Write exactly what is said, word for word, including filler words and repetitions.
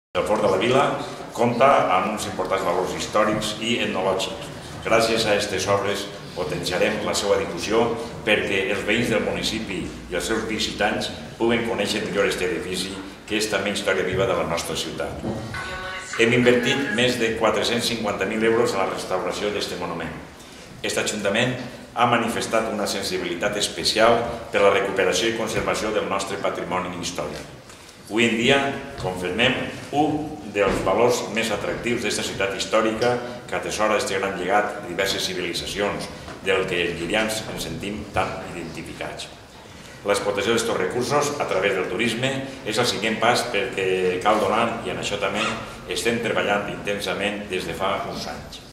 El Fort de la Vila compta amb uns importants valors històrics i etnològics. Gràcies a aquestes obres potenciarem la seva difusió perquè els veïns del municipi i els seus visitants puguen conèixer millor aquest edifici, que és també història viva de la nostra ciutat. Hem invertit més de quatre-cents cinquanta mil euros en la restauració d'aquest monument. Aquest Ajuntament ha manifestat una sensibilitat especial per la recuperació i conservació del nostre patrimoni històric. Avui en dia confirmem un dels valors més atractius d'aquesta ciutat històrica que atesora aquest gran llegat de diverses civilitzacions del que els llirians ens sentim tan identificats. L'explotació d'aquests recursos a través del turisme és el següent pas perquè cal donar, i en això també estem treballant intensament des de fa uns anys.